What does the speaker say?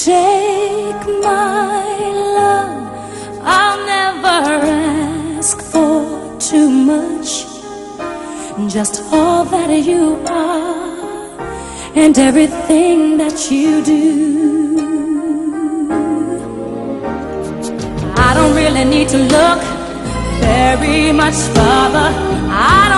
Take my love, I'll never ask for too much. Just all that you are and everything that you do. I don't really need to look very much further. I